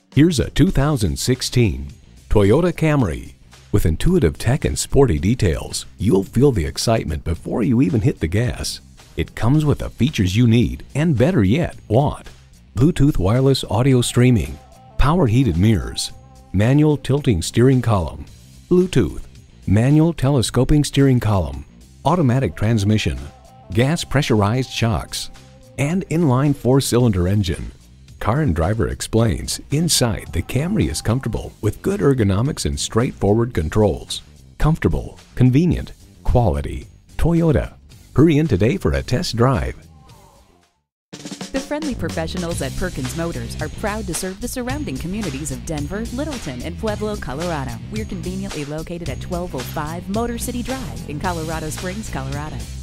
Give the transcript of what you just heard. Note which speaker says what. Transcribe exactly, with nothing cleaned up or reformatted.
Speaker 1: Here's a two thousand sixteen Toyota Camry. With intuitive tech and sporty details, you'll feel the excitement before you even hit the gas. It comes with the features you need and, better yet, want. Bluetooth wireless audio streaming, power heated mirrors, manual tilting steering column, Bluetooth, manual telescoping steering column, automatic transmission, gas pressurized shocks, and inline four-cylinder engine. Car and Driver explains, inside, the Camry is comfortable with good ergonomics and straightforward controls. Comfortable, convenient, quality. Toyota. Hurry in today for a test drive.
Speaker 2: The friendly professionals at Perkins Motors are proud to serve the surrounding communities of Denver, Littleton, and Pueblo, Colorado. We're conveniently located at twelve oh five Motor City Drive in Colorado Springs, Colorado.